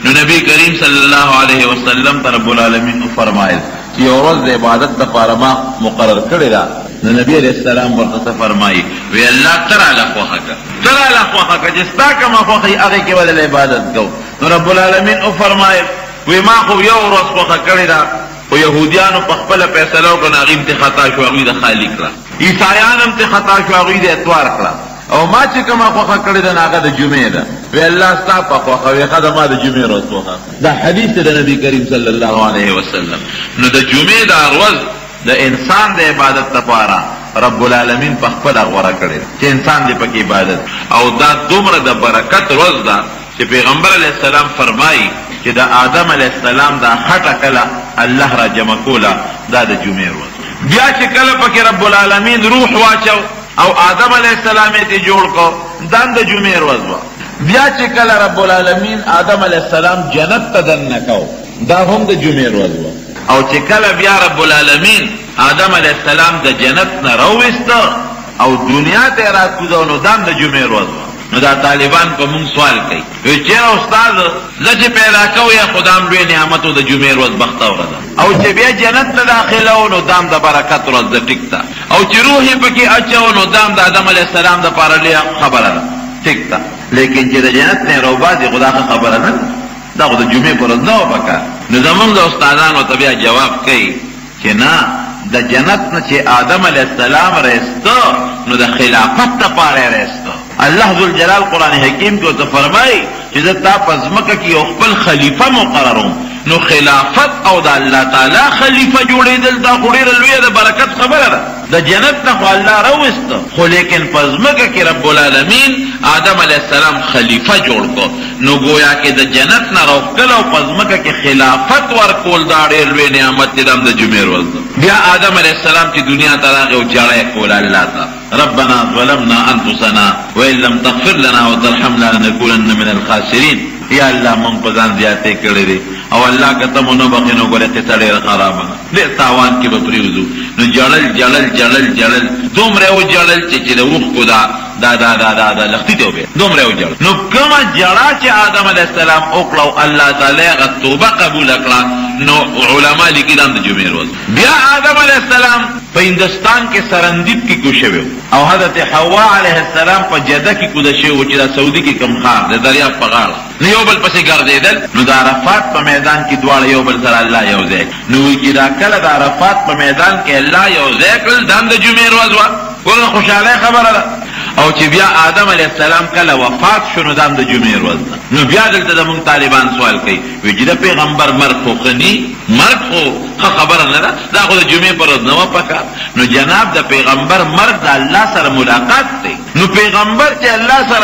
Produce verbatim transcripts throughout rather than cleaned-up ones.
نو نبی کریم صلی اللہ علیہ وسلم تا رب العالمین فرمائل کہ یورز عبادت دا پارما مقرر کردی دا. نو نبی علیہ السلام ورطا فرمائی وی اللہ ترا لخوخا کا ترا لخوخا کا جستا کما خوخی اغی کی بدل عبادت کو. نو رب العالمین فرمائل وی ما خو یورز خوخا کردی دا و یهودیانو پخپل پیسلو کن اغیم تی خطا شو اغوی دا خالی کرا، عیسائیانم تی خطا شو اغوی دا اتوار کرا، او ما چی کما خوخا کردی دا ناغا دا جمعه دا وی اللہ ستا پا خوخا وی خدا ما دا جمعه روز خوخا. دا حدیث دا نبی کریم صلی اللہ علیہ وسلم. نو دا جمعه دا روز دا انسان دا عبادت دا پارا رب العالمین پخپل اغورا کردی چی انسان دی پک عبادت. او دا دمر دا برکت روز دا چی پیغمبر علیہ السلام فرمائی کہ دا آدم علیہ السلام دا خطا کلا اللہ را جمع کولا دا دا جمعه روز. بیا چی کلا پک رب العالمین روح واچو او آدم علیہ السلام تی جوڑ کو دان دا جمعه روز وا. بیا چی کلا رب العالمین آدم علیہ السلام جنت تا دن نکو دا هم دا جمعه روز وا. او چی کلا بیا رب العالمین آدم علیہ السلام دا جنت نروستا او دنیا تی رات کدو نو دان دا جمعه روز وا. نو دا طالبان پا مون سوال کئی وی چیرا استاد لچ پیدا کو یا خدام روی نعمتو دا جمعه روز بختا وردا او چی بیا جنت نداخلو نو دام دا برکت روز دا ٹکتا او چی روحی پکی اچھو نو دام دا آدم علیہ السلام دا پارا لیا خبر دا ٹکتا. لیکن چی دا جنت نے رو بازی خدا کا خبر دا دا خدا جمعه پر روز نو پکا. نو زمان دا استادان و طبیع جواب کئی چی نا دا جنت نا چی آدم علیہ السلام رستا نو دا خلافت تا پارے رستا. اللہ ذوالجلال قرآن حکیم کو تو فرمائی کہ تا پزمکہ کی اخبل خلیفہ مقرروں نو خلافت او دا اللہ تعالی خلیفہ جوڑی دل دا خوریر الوی دا برکت خبر دا دا جنت نخو اللہ روست خو لیکن پزمکہ کی رب العالمین آدم علیہ السلام خلیفہ جوڑ کو نو گویا کہ دا جنت نا روکل او پزمکہ کی خلافت ورکول دا دیر الوی نعمت دام دا جمعه روز دا. بیا آدم علیہ السلام کی دنیا تراغی و جڑے کولا اللہ تا ربنا ظلمنا انفسنا وإن لم تغفر لنا وترحمنا لنكونن من الخاسرين. یا اللہ من پزان زیادتے کردے دے او اللہ کتمو نبخینو گولے قصڑے رخارابا لے تاوان کی بپریوزو نو جڑل جڑل جڑل جڑل دوم رہو جڑل چی چی دے روح کو دا دا دا دا دا دا لختی دے ہو بے دوم رہو جڑل نو کما جڑا چی آدم علیہ السلام اکلاو اللہ تعالی غد توبہ قبول اکلا نو علماء لکی دام دا جمعه روز. بیا آدم علیہ السلام پا ہندوستان کے سرندیب کی کوشوے او حضرت حوا علیہ السلام پا جدہ کی کودشے ہو چی دا سعودی کی کم خار دا دریاب پغاڑا نیو بل پسی گردے دل نو دا عرفات پا میدان کی دوار یو بل سر اللہ یو زیک نوی کی دا کل دا عرفات پا میدان کے اللہ یو زیک دام دا جمعه روز وا کلن خوشحالے خبر دا او چی بیا آدم علیہ السلام کل وفات شنو دام دا جمعه روز دا. نو بیا دلتا دا من طالبان سوال کئی وی جدا پیغمبر مرد خو خنی مرد خو خبر ندا دا خود جمعه پر روز نو پکا. نو جناب دا پیغمبر مرد دا اللہ سر ملاقات تے نو پیغمبر چی اللہ سر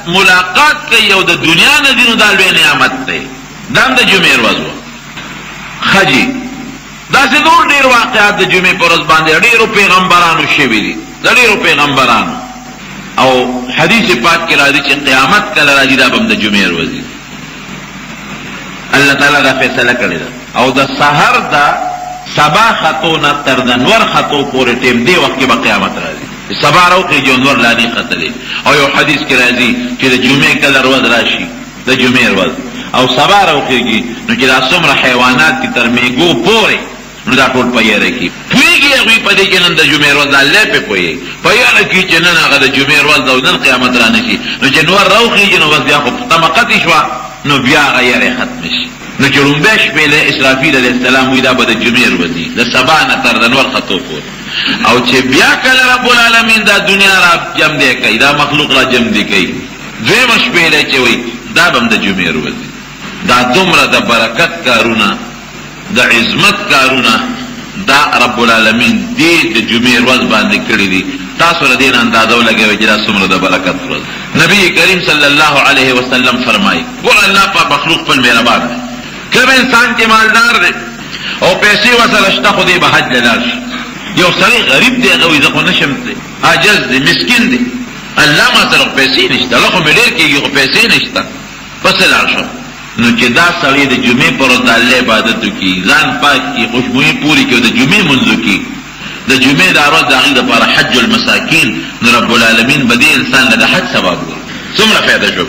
ملاقات کئی او دا دنیا ندینو دا لوی نعمت تے دام دا جمعه روز وا. خجی دا سی دور دیر واقعات دا جمعه پر روز باندے دیرو پیغمبرانو شوی دی دا دیرو پیغمبرانو او حدیث پاک کی راضی چی قیامت کل راضی دا بم دا جمعه روزی اللہ تعالی دا فیصلہ کرے دا او دا سحر دا سبا خطونا تردنور خطو پورے ٹیم دے وقت کی با قیامت راضی سبا رو کی جونور لانی خطلے او یو حدیث کی راضی چی دا جمعه کل روز راشی دا جمعه روز او سبا رو کی گی نو چی دا سمر حیوانات کی ترمیگو پورے نو دا ټول پيه رکی پویږي هغوی په دې کې نن د جمعې ورځ الله په پوهېږي پيه رکي چې نن هغه د جمعې ورځ ده او نن قیامت را نه شي نو چې نور راوخېږي نو بس بیا خو طمقتې شوه نو بیا هغه یارې ختمه شي نو چې لومبی شپې له اسرافیل علیه السلام وایي دا به د جمعې ورځ وي د سبا نه تر د نور خطو پورې او چې بیا کله رب العالمین دا دنیا را جمع دی کوي دا مخلوق را جمع دی کوي دویمه شپې له چې وایي دا به هم د جمعې ورځ وي دا دومره د برکت کارونه دا عظمت کارونه دا رب العالمین دی د جمعې ورځ باندې کړی دي تاسو له دې نه اندازه ولګوئ چې دا څومره د برکت ورځ. نبی کریم صلی الله علیه وسلم فرمایي ګوره الله په مخلوق خپل مهربان دی. کوم انسان چې مالدار دی او پیسې ورسره شته خو دی به حج له لاړ شي. یو سړی غریب دی هغه وایي زه خو نشم دی عاجز دی مسکین دی الله ما سره پیسې نشته الله خو مې ډېر کېږي خو پیسې نشته پسې لاړ شم نو چې دا سړی د جمعې پر ورځ د الله عبادت وکړي ځان پاک کړي خوشبویي پورې کړي د جمعې لمونځ وکړي د جمعې دا ورځ د هغې دپاره حج المساکین نو رب العالمین به دې انسان له د حج سبب وکړي څومره فایده شو پکې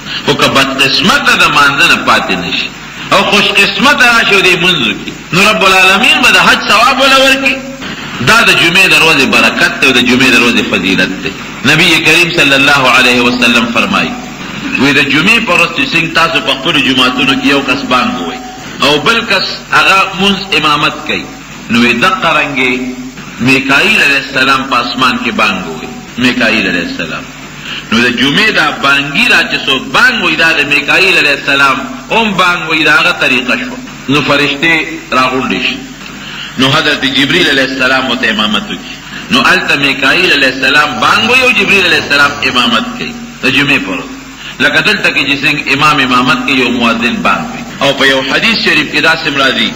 خو که بد قسمته د مانځه نه پاتې نشي او خوش قسمته راشي او دې منځو کې، نو رب العالمین به د حج ثواب وله ورکړي. دا د جمعې د ورځې برکت دی او د جمعې د ورځې فضیلت دی. نبی کریم صلی الله علیه وسلم فرمایي وی د جمعې په ورځ چې څنګه تاسو په خپلو جوماتونو کې یو کس بانګ ووایي او بل کس هغه مونځ امامت کوي، نو وی دقه رنګې میکائیل علیه السلام په اسمان کې بانګ ووایي، میکائیل علیه السلام. نو د جمعې دا بانګي را چې څوک بانګ وایي دا د میکائیل علیه السلام هم بانګ وایي، د هغه طریقه شوه. نو فرشتې راغونډې شي، نو حضرت جبریل علیہ السلام ورته امامت وکړي، نو هلته میکائیل علیہ السلام بانګ وایي او جبریل علیہ السلام امامت کوي د جمعې په ورځ. لکه دلته کې چې څنګه امام امامت کوي او مؤذن بانګ وایي. او په یو حدیث شریف کې داسې راځي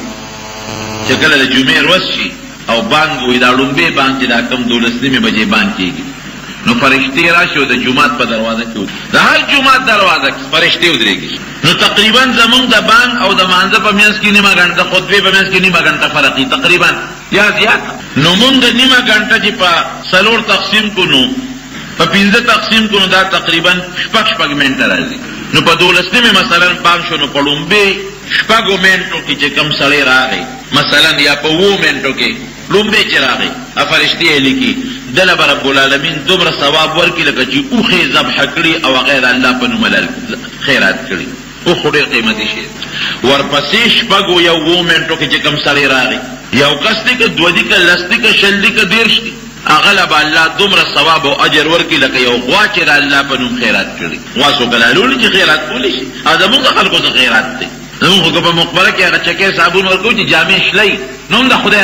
چې کله د جمعې ورځ شي او بانګ وایي، دا لومبی بانګ چې دا کم دولس نیمې بجې بانګ کېږي، نو فرشتې راشي او د جومات په دروازه کې د هر جومات دروازه کې فرشتې ودرېږي. نو تقریبا زمونږ د بانګ او د مانځه په منځ کې نیمه ګنټه، خطبې په منځ کې نیمه ګنټه فرق وي تقریبا یا زیات. نو مونږ نیمه ګنټه چې په څلور تقسیم کړو، په پنځه تقسیم کړو، دا تقریبا شپږ شپږ منټه راځي. نو په دولس نیمې مثلا بانګ شو، نو په لومبۍ شپږو منټو کې چې کوم سړی راغی مثلا یا په اوو منټو کې لومبۍ چې راغی، فرشتې یې لیکي دله به رب العالمین دومره ثواب ورکړي لکه چې اوښې ذبحه کړي او غیر الله په نوم خیرات کړي. اوښ ډېر قیمتي شی. ورپسې شپږو یا اوو منټو کې چې کوم سړی راغی، یو کس دی که دوه دي که لس دي که شل دي که دېرش دي، هغه له به الله دومره ثواب او اجر ورکړي لکه یو غوا چې د الله په نوم خیرات کړي. غوا څوک حلالولی چې خیرات کولی شي، او زمونږ د خلکو څه خیرات دی. زمونږ خو که په مقبره کې هغه چکې صابون ورکوو چې جامې شلئ، نو هم د خدای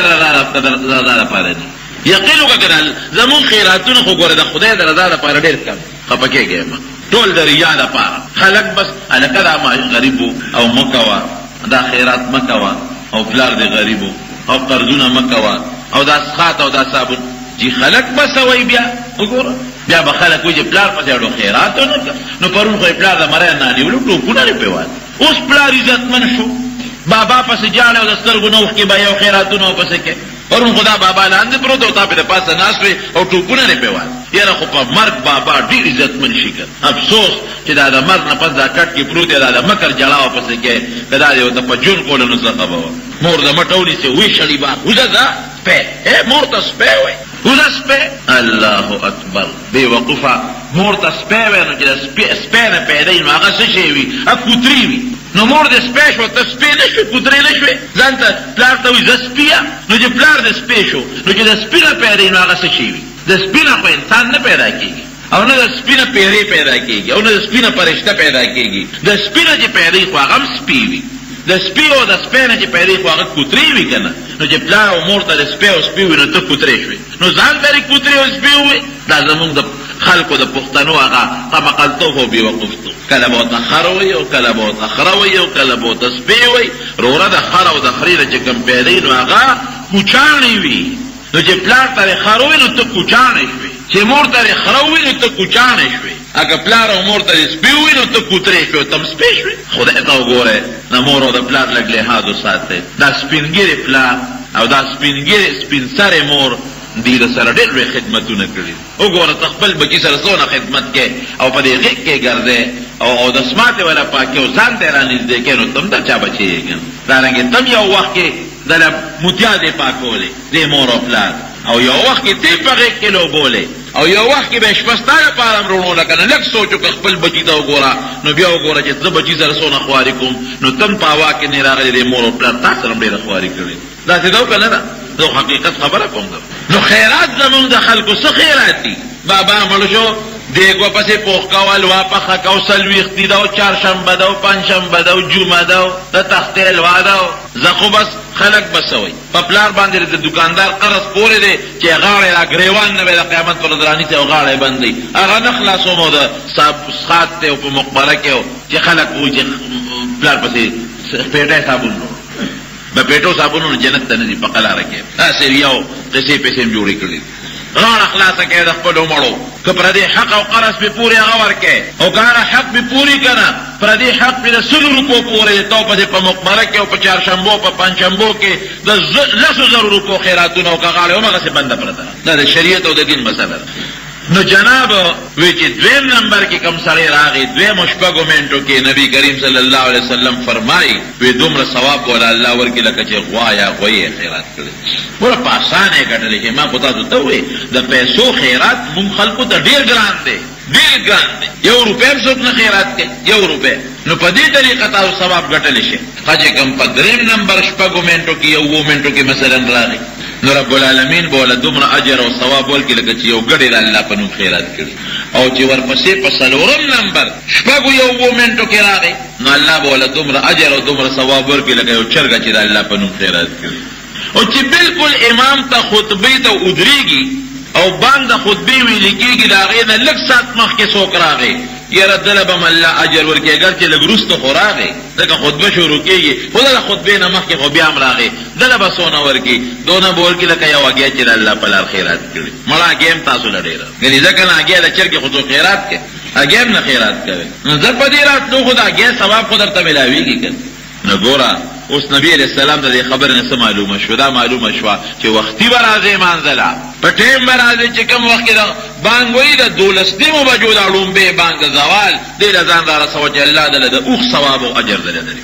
رضا لپاره دي. یقین وکړه که زمونږ خیراتونه خو ګوره د خدای د رضا لپاره ډېر کم، خفه کېږئ مه، ټول د ریا لپاره. خلک بس هلکه دا غریب او مه کوه، دا خیرات مه کوه، او پلار د غریب او قرضونه مه کوه، او دا سخات او دا صابون چې خلک بس وایي بیا وګوره بیا به خلک وایي چې پلار پسې اړو خیرات ونه کړه. نو پرون خو یې پلار د مری نه نیولو ټوپونه یې پرې وال، اوس پلار عزتمن شو، بابا پسې جاړه او د سترګو نه اوښکې به یو خیراتونه ورپسې کوي. پرون خدا بابا لاندې پروت او تا پې د پاسه ناست وې او ټوپونه یې پرې وال. یاره خو په مرګ بابا ډېر عزتمن شي که افسوس چې دا د مرګ نه پس دا کټ کې پروت دی، دا د مکر جړه ورپسې کوي، که دا دې ورته په جون کوله نو څه خبره وه. مور د مټ ونیسي وی شړي با وځه ځه سپی، مور ته سپی وایي وځه سپی. الله اکبر بې وقوفه مور ته سپی وایي، نو چې د سپی نه پیدا وي نو هغه څه شی وي؟ هغه کوتري وي. نو مور د سپی شو، ته سپی نه شوې، کوترې نه شوې، ځان ته پلار ته وایي زه سپي یم. نو چې پلار د سپی شو، نو چې د سپي نه پیدا وي نو هغه څه شی وي؟ د سپي نه خو انسان نه پیدا کېږي، او نه د سپي نه پیرې پیدا کېږي، او نه د سپي نه فرشته پیدا کېږي. د سپي نه چې پیدا وي خو هغه هم سپي وي، د سپي او د سپی نه چې پیدا وي خو هغه کوترې وي که نه. نو چې پلار او مور ته د سپی او سپي وي نو ته کوترې شوې، نو ځان ته یې کوترې او سپي ووایي. دا زمونږ د خلکو د پښتنو هغه قمقلتوب او بېوقوفتوب، کله به ورته خر وایي او کله به ورته خره وایي او کله به ورته سپی وایي. وروره د خر او د خرې نه چې کوم پیدا وي نو هغه کوچاڼې وي. نو چې پلار ته یې خر وایي نو ته کوچاڼې شوې، چې مور ته یې خره وایي نو ته کوچاڼې شوې، اگه پلار او مور ته یې سپی وایي نو ته کوترې شوې، ته هم سپی شوې. خدای ته وګورئ، د مور او د پلار لږ لحاظ وساتئ. دا سپینګیرې پلار او دا سپینګیرې سپین سرې مور دې د سره ډېر لوی خدمتونه کړي. وګوره ته خپل بچي سره څونه خدمت کوې او په دې غېږ کې ګرځې او د سماټې والا پاکې او ځان ته یې رانږدې کوې، نو ته هم د چا بچی یې که نه. دارنګې ته هم یو وخت کې دله متیا دې پاکولې دې مور او پلار، او یو وخت کې ته په غېږ کې لوبولې، او یو وخت کې به شپه ستا لپاره هم روڼونه که نه. لږ سوچ وکړه خپل بچي ته وګوره، نو بیا وګوره چې زه بچي سره څونه خواري کوم، نو ته هم په هوا کې نه راغلې دې مور او پلار تا سره هم ډېره خواري کړې. داسې ده که نه ده؟ زه حقیقت خبره کوم. نو خیرات زمونږ د خلکو څه خیرات دي؟ بابا مړ شو دیګ ورپسې پوخ کول، واپخه کو، څلوېښتي ده او چهارشنبه ده او پنجشنبه ده او جمعه ده او د تختې الوا ده. زه خو بس خلک به څه وایي، په پلار باندې د دوکاندار قرض پورې دی چې غاړې را ګرېوان نه وی د قیامت پر ورځ رانیسي او غاړه یې بند دی، هغه نه خلاصوم. او د سخات دی او په مقبره کې چې خلک وایي چې پلار پسې پیټی صابون د پیټو صابونونو جنت ته نه دي په قلاره کې. داسې یو قصې پیسې هم جوړې کړي. غاړه خلاصه کوې د خپلو مړو، که پردې حق او قرض پې پورې هغه ورکوې، او که هغه حق پې پورې که نه پردې حق پې د سلو روپو پورې دی، ته پسې په مقبره کې او په چهارشنبو په پنجشنبو کې د لسو زرو روپو خیراتونه او که غاړې هم هغسې بنده پرته. دا د شریعت او د دین مسله ده. نو جناب وی چې دویم نمبر کې کم سړی راغی دویم شپږو منټو کې نبی کریم صلی الله علیه وسلم فرمایي وی دومره ثواب ولا الله ورکړي لکه چې غوا یا غوی خیرات کړي. ور په اسانه ګټلې چې ما خو تاسو ته وې د پیسو خیرات مونږ خلکو ته ډیر ګران دی ډیر ګران دی. یو روپۍ هم څوک نه خیرات کوي یو روپۍ. نو په دې طریقه تاسو ثواب ګټلی شي. چې کوم په دریم نمبر شپږو منټو کې یو اووه منټو کې مثلا راغی نو رب العالمین به وله دومره اجر او ثواب ورکړي لکه چې یو ګډې د الله په نوم خیرات کړي. او چې ورپسې په څلورم نمبر شپږو یو اووه منټو کې راغی نو الله به وله دومره اجر او دومره ثواب ورکړي لکه یو چرګه چې د الله په نوم خیرات کړي. او چې بالکل امام ته خطبې ته ودرېږي او باندې خطبې ویل کېږي د هغې نه لږ ساعت مخکې څوک راغی یاره دله به م الله اجر ورکړي اګر چې لږ وروسته خو راغی ځکه خطبه شروع کېږي خو دله خطبې نه مخکې خو بیا هم راغی دله به څونه ورکړي دونه به ورکړي لکه یو اګیا چې د الله په لار خیرات کړي. مړه اګیا هم تاسو له ډېره ګنې ځکه نه اګیا د چرګې خو څوک خیرات کوي اګیا هم نه خیرات کوي. نو زه په دې راتلو خو د اګیا ثواب خو درته میلاوېږي که نو ګوره اوس نبی علیہ السلام د دې خبر نه څه معلومه شوه دا معلومه شوه چې وختي به راځې مانځله په ټیم به راځې چې کوم وخت کې د بانګ وایي د دولس نیمو بجو دا لومبې بانګ د زوال دې له ځان را رسوه چې الله دله د اوښ ثواب او اجر دله درکړي.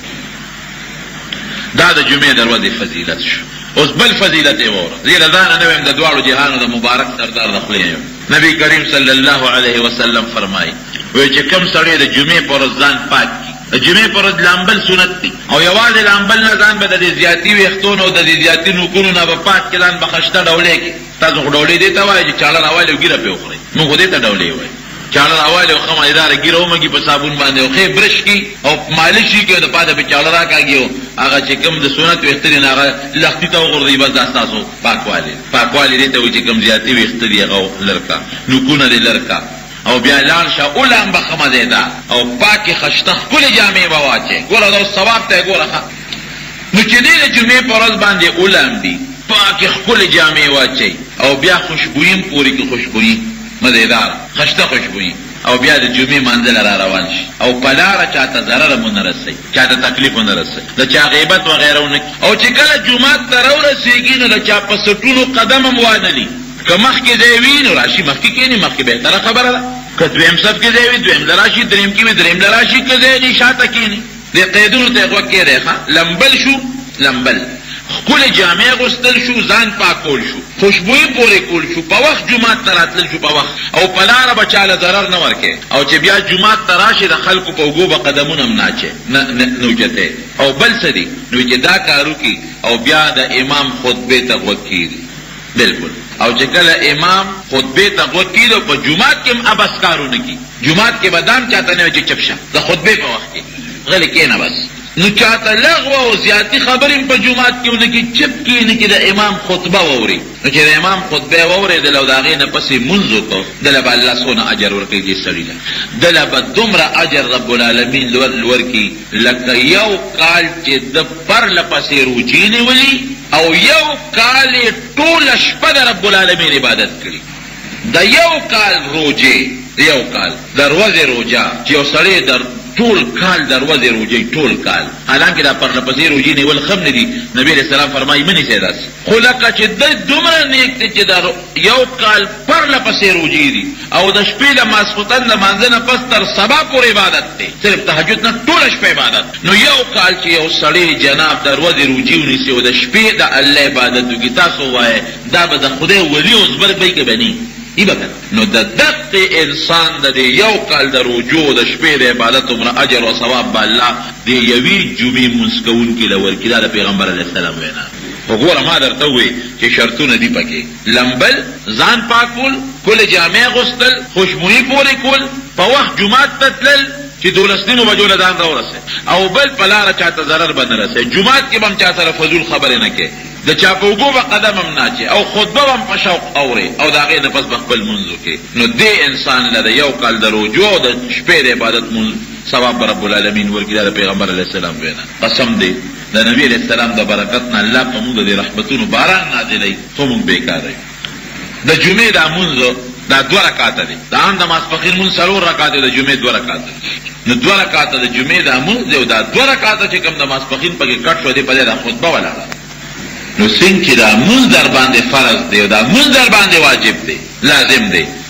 دا د جمعې د ورځې فضیلت شو. اوس بل فضیلت یې واوره زه له ځانه نه ویم د دواړو جهانو د مبارک سردار د خولې یم. نبی کریم صلی الله علیه وسلم فرمایي وایي چې کوم سړی د جمعې په ورځ ځان پاک د جمعې پر ورځ لامبل سنت دی او یوازې لامبل نه ځان به د دې زیاتي ویښتونو او د دې زیاتي نوکونو نه به پاک کړي ځان به خشته ډولې کړي. تاسو خو ډولې دې ته وایئ چې چاړه راوالې او ګیره پرې وخورئ موږ خو دې ته ډولې وایو. چاړه راوالې او ښه مزېداره ګیره ومږي په صابون باندې او ښې برش کړي او مالش یې کړي او د پاته پې چاړه راکاږي او هغه چې کوم د سنت ویښته دي نو هغه لښتي ته وغورځوي بس دا ستاسو پاکوالی پاکوالی دې ته وایي چې کوم زیاتي ویښته دي هغه لر کړه نوکونه دې لر کړه او بیا لاړ شه اولم به ښه مزېده او پاکې خشته ښکلې جامې به واچې ګوره دا اوس ثواب ته یې ګوره ښه. نو چې دې د جمعې په ورځ باندې اولم دي پاکې ښکلې جامې واچئ او بیا خوشبویي هم پورې کړي خوشبویي مزېداره خشته خوشبویي او بیا د جمعې مانځله را روان شي او په لاره چاته ضرر مو نه رسوي چاته تکلیف ونه رسوي د چا غیبت وغیره ونه کړي. او چې کله جومات ته راورسېږي نو د چا په سټونو قدم هم وانهلي که مخکې ځای وي نو راشي مخکې کښېني مخکې بهتره خبره ده. که دویم صف کې ځای وي دویم له راشي دریم کې وي دریم له راشي که ځای ني شاته کښېني. دې قیدونو ته یې غوږ کېدی ښه لمبل شو لمبل ښکلې جامې اغوستل شو ځان پاکول شو خوشبویي پورې کول شو په وخت جومات ته راتلل شو په وخت او په لاره به چاله ضرر نه ورکې او چې بیا جومات ته راشي د خلکو په اوږو به قدمونه هم ناچې نه اوچتې. او بل څه دي نو چې دا کار وکړي او بیا د امام خطبې ته غوږ کېږي بالکل او چې کله امام خطبې ته غوږ کېږي په جومات کې هم ابس کارونه کړي جومات کې به دام چاته نه وي چې چپ شه د خطبې په وخت کې غلې کښېنه بس نو چاته لغوه او زیاتي خبرې په جومات کې ونه کړي چپ کښېني چې د امام خطبه واوري نو چې د امام خطبه واورېدله او د هغې نه پسې مونځ وکړو دله به الله څونه اجر ورکوي دې سړي له دله به دومره اجر رب العالمین ورکړي لکه یو کال چې د پرله پسې روجې نیولي او یو کال یې ټوله شپه د رب العالمین عبادت کړي. د یو کال روجې د یو کال د ورځې روجه چې یو سړی در ټول کال دروازې روجې ټول کال حالانکه دا پرله پسې روجې نیول ښه نه دي. نبي علیه السلام فرمایي مه نیسئ داسې خو لکه چې دی دومره نیک دی چې دا یو کال پرله پسې روجې دي او د شپې د ماسخوتن د مانځه نه پس تر سبا پورې عبادت دی صرف تهجد نه ټوله شپه عبادت. نو یو کال چې یو سړی جناب دروازې روجې ونیسي او د شپې د الله عبادت وکړي تاسو وایئ دا به د خدای ولي او زبرګ به یې که به نه ای بکن نو د دقیق انسان د دې یو کال د رجوع د شپې د عبادت عمره اجر او ثواب به الله د یوې جمعې مونځ کوونکي له ورکړي دا د پیغمبر علیه السلام وینا. خو ګوره ما درته ووایي چې شرطونه دي پکې لمبل ځان پاکول کلې جامې اغوستل خوشبویي پورې کول په وخت جومات ته تلل چې دولس نیمو بجو له ځان راورسئ او بل په لاره چاته ضرر به نه رسئ جومات کې به هم چا سره فضول خبرې نه کوې د چا په اوږو به قدم هم ناچې او خطبه به هم په شوق اورې او د هغې نه پس به خپل لمونځ وکړې. نو دې انسان له د یو کال د رجوع د شپې د عبادت ثواب به رب العالمین ورکړي دا د پیغمبر علیه السلام وینا. قسم دی د نبي علیه السلام د برکت نه الله په موږ د دې رحمتونو باران نازلوي خو موږ بېکاره یو. د جمعې دا مونځ دا دوه رکاته دی دا هم د ماسپښین مونځ څلور رکاته د جمعې دوه رکاته نو دوه رکاته د جمعې دا مونځ دی او دا دوه رکاته چې کوم د ماسپښین پکې کټ شو دی په دې دا خطبه ولاړه نو څنګه چې دا مونځ در باندې فرض دی او دا مونځ در باندې واجب دی لازم دی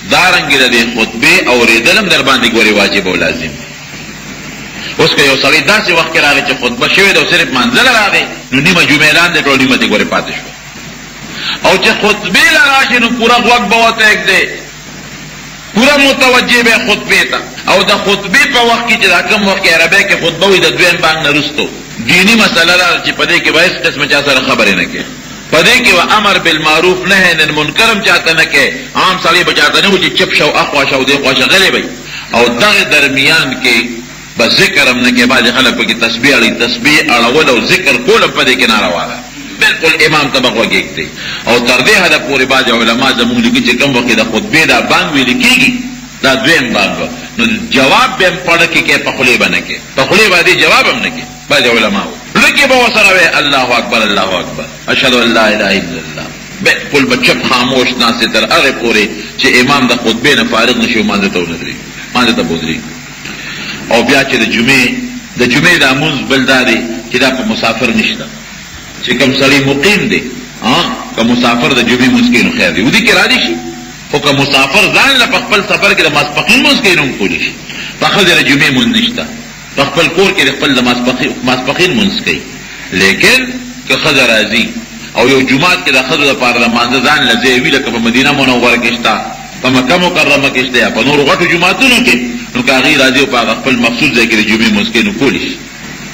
دارنګ د دې خطبه اوریدلم در باندې ګوري واجب او لازم. اوس که یو سړی داسې وخت کې راغی چې خطبه شوې ده او صرف منزل راغی نو نیمه جمعه لاندې ټول نیمه دې ګوري پاتې شو. او چې خطبه لراشي نو پورا غوږ به وته یک پورا متوجه به خطبه ته. او د خطبه په وخت کې چې دا کوم وخت عربی کې خطبه وي د دویم بانګ نه رستو دینی مسله ده چې په دې کې به هیڅ قسمه چا سره خبرې نه کوي. په دې کې و امر بالمعروف نهی عن المنکر چاته نه کوي. عام سړی به چاته نه و چې چپ شو اخوا شو دې خوا شغلې وي. او دغه درمیان کې به ذکر هم نه کوي. بعضې خلک پکې تسبیح اړوي، تسبیح اړول او ذکر کول هم په دې کې ناروا ده. بالکل امام ته به غوږ ایږدي. او تر دې حده پورې بعضې علما زمونږ لیکي چې کوم وخت د خطبې دا بانګ ویل کېږي دا دویم بانګ نو جواب به هم پړه کې کوي، په خولې به نه کوي، په خولې باندې جواب هم نه کوي. بعضې علما لکه به ورسره وی الله اکبر الله اکبر اشهد ان لا اله الا الله. بالکل به چپ خاموش ناستې تر هغې پورې چې امام د خطبې نه فارغ نه شي مانځه ته ودرېږي، مانځه ته به ودرېږي. او بیا چې د جمعې د جمعې دا مونځ بل دا دی چې دا په مسافر نشته. چې کوم سړی مقیم دی که مسافر د جمعې مونځ کوي نو خیر دی، ودې کې رادي شي. خو که مسافر ځان له په خپل سفر کې د ماسپښین مونځ کوي نو هم کولی شي. په ښځې د جمعې مونځ نشته، په خپل کور کې د خپل د ماسپښین مونځ کوي. لیکن که ښځه راځي او یو جومات کې د ښځو دپاره د مانځه ځان له ځای وي لکه په مدینه منوره کې شته، په مکه مکرمه کې شته، یا په نورو غټو جوماتونو کې، نو که هغې راځي او په هغه خپل مخصوص ځای کې د جمعې مونځ کوي نو کولی شي.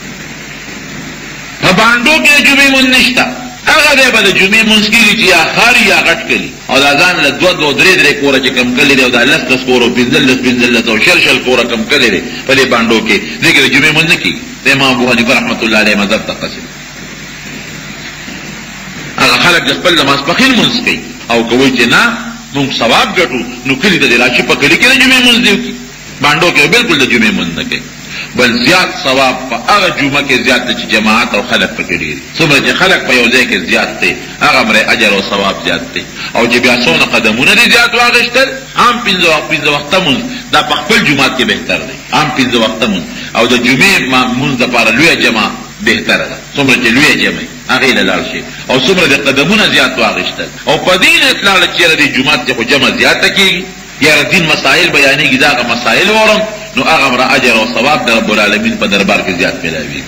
په بانډو کې د جمعې مونځ نشته، هغه دی به د جمعې مونځ کېږي چې یا ښار یا غټ کلي او دا ځان له دوه دوه درې درې کوره چې کم کلي دی او دا لس لس کوره او پنځلس پنځلس او شل شل کوره کم کلي دی په دې بانډو کې، دې کې د جمعې مونځ نه کېږي. د امام ابو حنیفه رحمت الله علیه مذهب ته قسم. هغه خلک د خپل د ماسپښین مونځ کوي او که وایي چې نه مونږ ثواب ګټو نو کلي ته دې راشي، په کلي کې د جمعې مونځ دې وکړي، بانډو کې بلکل د جمعې مونځ نه کوي. بل زیات ثواب په هغه جمعه کې زیات دی چې جماعت او خلک پکې ډېر دي. څومره چې خلک په یو ځای کې زیات دی هغه مره اجر او ثواب زیات دی. او چې بیا څونه قدمونه دي زیات واخیستل، عام پنځه پنځه وخته مونځ دا په خپل جومات کې بهتر دی، عام پنځه وخته مونځ. او د جمعې مونځ دپاره لویه جمع بهتره ده، څومره چې لویه جمع هغې له لاړ شي. او څومره د قدمونه زیات واخیستل او په دې نه اطلاع چې یاره دې جومات کې خو جمع زیاته کېږي، یاره دین مسایل بیانېږي، دا هغه مسایل وړم نو هغه مره اجر او ثواب د رب العالمین په دربار کې زیات میلاویږي.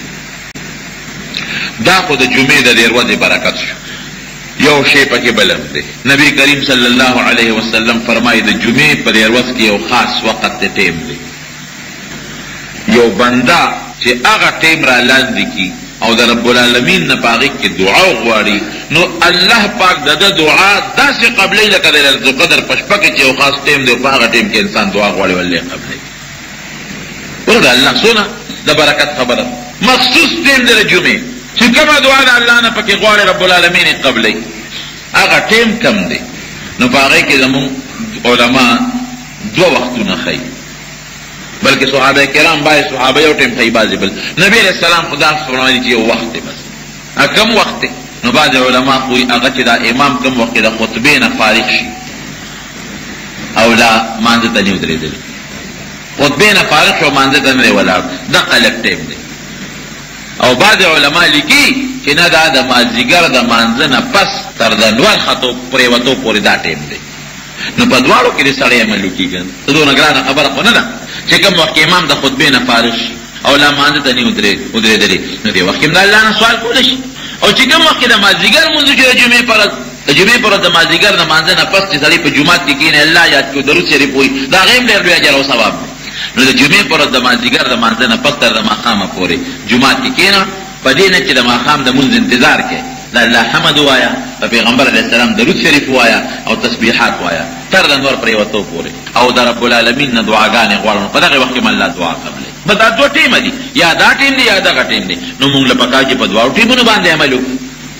دا خو د جمعې د دې ورځې برکت شو. یو شی پکې بل هم دی، نبی کریم صلی الله علیه وسلم فرمایي د جمعې په دې ورځ کې یو خاص وخت دی، ټیم دی. یو بنده چې هغه ټیم را لاندې کړي او د رب العالمین نه په هغې کې دعا وغواړي نو الله پاک د ده دعا داسې قبلوي لکه د ليلة القدر په شپه کې چې یو خاص ټیم دی، په هغه ټیم کې انسان دعا غواړي ولې قبلوي. ورته الله څونه د برکت خبره، مخصوص ټیم دی د جمعې چې کومه دعا د الله نه پکې غواړي رب العالمین یې قبلوي. هغه ټیم کم دی نو په هغې کې زمونږ علما دوه وختونه ښیي، بلکې صحابه کرام باید صحابه یو ټیم ښیي، بعضې بل. نبی علیه السلام خو دا فرمایي چې یو وخت دی بس. کم وخت دی نو بعضې علما خو هغه چې دا امام کم وخت کې د خطبې نه فارغ شي او لا مانځه ته نه ودرېدلی، خطبې نه فارغ شو مانځه ته نه دی ولاړ، دغه لږ ټیم دی. او بعضې علما لیکي چې نه دا د مازدیګر د مانځه نه پس تر د لمر ختو پرېوتو پورې دا ټیم دی. نو په دواړو کې د سړی عمل وکړي که نه، دونه ګرانه خبره خو نه ده چې کوم وخت امام د خطبې نه فارغ شي او لا مانځه ته نه ودرېدلی نو دې وخت کې هم د الله نه سوال کولی شي. او چې کوم وخت کې د مازدیګر مونځ چې د جمعې پر د جمعې پر د مازدیګر د مانځه نه پس چې سړی په جومات کې کښېني الله یاد کړي درود شریف وایي، د هغې هم ډېر لوی اجر او ثواب دی. نو د جمعې پر د مازدیګر د مانځه نه پس تر د ماښامه پورې جومات کې کښېنه، په دې نه چې د ماښام د مونځ انتظار کوې، د الله حمد ووایه، د پیغمبر علیه السلام درود شریف ووایه او تسبیحات ووایه تر د نور پرېوتو پورې، او د رب العالمین نه دعاګانې غواړو. په دغې وخت کې م الله دعا قبلوي. بس دا دوه ټیمه دي، یا دا ټیم دی یا دغه ټیم دی. نو مونږ له پکار چې په دواړو ټیمونو باندې عمل وکړو.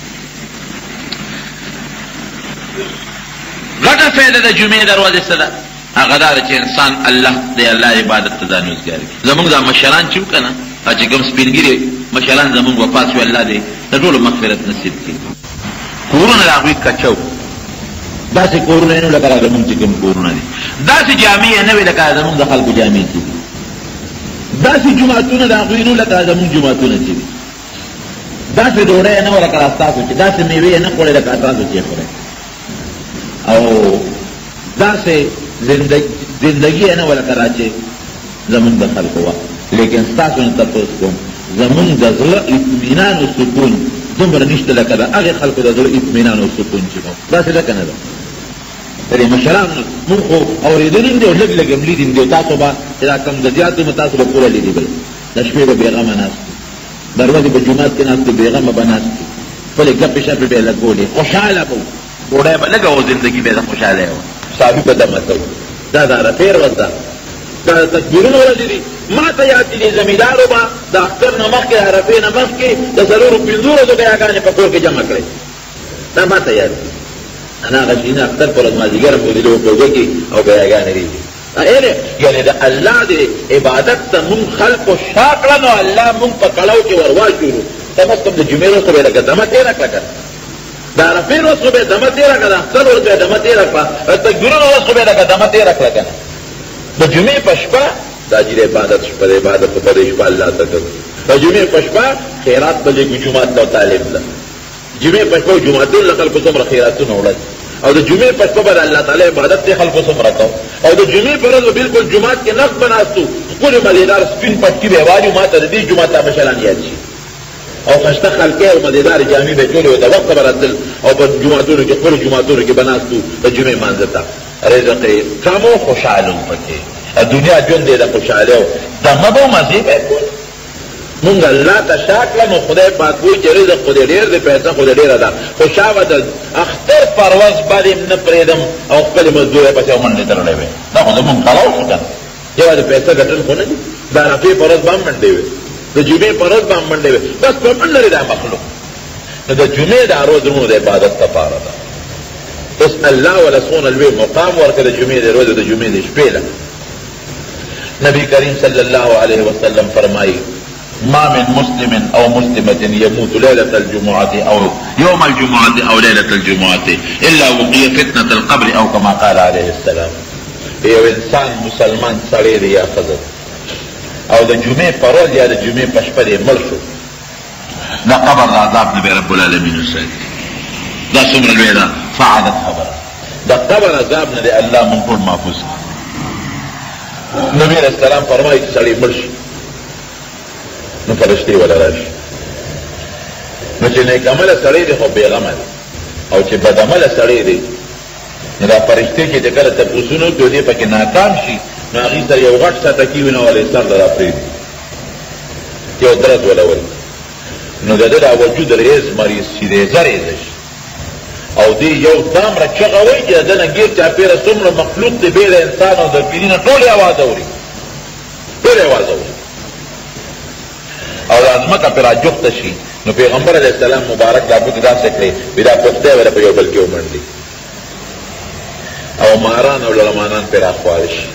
غټه فایده د جمعې د ورځې څه ده؟ هغه دا ده چې انسان الله د الله عبادت ته ځان وزګار کړي. زمونږ دا مشران چې وو که نه، چې کوم سپینګیرې مشران زمونږ وفات شو، الله دې د ټولو مغفرت نصیب کړي. کورونه د هغوی کچه وو، داسې کورونه یې نه لکه زمونږ چې کوم کورونه دي، داسې جامې یې نه وې لکه زمونږ د خلکو جامې چې دي، داسې جوماتونه د هغوی نه لکه زمونږ جوماتونه چې دي، داسې ډوډۍ یې نه وه لکه ستاسو چې، داسې میوې یې نه خوړې لکه تاسو چې یې خورئ، او داسې زندگی ہے نا والا کراچے زمون د خلق ہوا لیکن ستاسو نه تپوس کوم زمون د زړه اطمینان او سکون دومره نشته لکه د هغې خلکو د زړه اطمینان او سکون چې نو داسې ده که نه ده پرې مشران مونږ خو اورېدلي دي او لږ لږ هم لیدي دي تاسو به چې دا کم د زیاتو تاسو به پوره لیدي بل د شپې به بېغمه ناست د ورځې به جومات کې ناست بېغمه به ناست خپلې ګپې شپې به یې لګولې خوشحاله به ډوډۍ به لږه و زندګي به یې د خوشحالی وه صحابي به دمه کوو دا د عرفې ورځ ده دا تکبیرونه ورځې دي ما ته یاد دي زمیندارو به د اختر نه مخکې عرفې نه مخکې د څلورو پنځو ورځو بیاګانې په کور کې جمع کړئ دا ما ته یاد دي انا هغه شي نه اختر پر ورځ مازدیګر هم ودلې په اوږه کې او بیاګانې ریږي یعنې د الله د عبادت ته مونږ خلکو شا کړه نو الله مونږ په کړاو کې ور واچولو کم از کم د جمعې ورځ خو به یې لکه دمه تېره کړه که د عرفې ورځ خو به یې دمه تېره کړه د اختر ورځ به یې دمه تېره کړه د تکبیرونو ورځ خو به یې لکه دمه تېره کړه که نه د جمعې په شپه دا جیر عبادت شپه د عبادت په دې شپه الله ته کوو د جمعې په شپه خیرات به لېږو جومات ته تعلیم ده جمعې په شپه جوماتونو له خلکو څومره خیراتونه وړل او د جمعې په شپه به د الله تعالی عبادت دی خلکو څومره کوو او د جمعې په ورځ به بلکل جومات کې نقد به ناستو ښکلې مزېدار سپین پټکي به یې واجو ما ته د دې جومات تا مشران یاد شي او خشته خلقې او مزېدارې جامې به یې ټولې د وخته به راتلل او په جوماتونو کې خپلو جوماتونو کې به ناستو د جمعې مانځه ته رزق یې کم و خوشحاله و پکې دنیا ژوند دی د خوشحالۍ او دمه به مزې به یې کول مونږ الله ته شا کړه نو خدای پاک وایي چې رزق خو دې ډېر دی پیسه خو دې ډېره ده خو شا به د اختر پر ورځ باندې نه پرېږدم او خپلې مزدورۍ پسې او منډې تړلی وې دا خو زمونږ کړاو شو که نه یوازې پیسه ګټل خو نه دي د عرفې په ورځ به هم منډې وې د جمعې په ورځ به هم منډې وې بس په منډ لري دا مخلوق نو د جمعې دا روز زمونږ د عبادت لپاره ده اوس الله وله څونه لوی مقام ورکړه د جمعې د ورځې د جمعې د شپې له نبی کریم صلی اللہ علیہ وسلم فرمائی ما من مسلم او مسلمة يموت ليلة الجمعة او يوم الجمعة او ليلة الجمعة الا وقي فتنة القبر او كما قال عليه السلام یو انسان مسلمان سړی دی یا ښځه او د جمعې په ورځ یا د جمعې په شپه دی مړ شو د قبر د عذاب نه به رب العالمین وساتي دا څومره لویه ده سعادت خبره د قبر عذاب نه دی الله موږ ټول محفوظ کړي نبی علیہ السلام فرمائی چې سړی مړ شي نو فرشتې وله راشي نو چې نیک عمله سړی دی خو بېغمه دی او چې بد عمله سړی دی نو دا فرشتې چې د کله تپوسونه وکړي دې پکې ناکام شي نو هغې سره یو غټ ساټکي وي نو ولې سر له راپرېږدي یو درد وله ورکړي نو د ده دا وجود ریز مریض شي ریزه ریزه شي او دی یو دامره چغه وایي چې د ده نه ګیر چاپېره څومره مخلوق دی بې د انسان او د پیرینه ټولې اواز اوري ټولې اواز اوري او دا ځمکه پرې راجوخته شي نو پیغمبر علیه السلام مبارک دا بوټې داسې کړې وي دا پوختی به په یو بل کې ومنډي او ماران او لړمانان پرې راخواره شي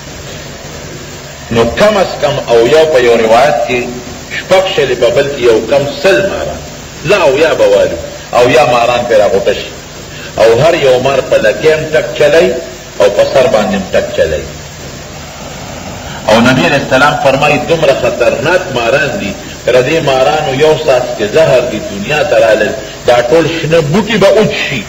نو کم از کم او یو په یو روایت کې شپږ شلې په بل کې یو کم سل ماران لا او یا به والو او یا ماران پې راغوټه شي او هر یو مار په لکې هم ټک چلی او په سر باندې هم ټک چلی او نبی علیہ السلام فرمایي دومره خطرناک ماران دي تر دې مارانو یو ساس کې زهر دي دنیا ته رالل دا ټول شنه بوټي به اوچ شي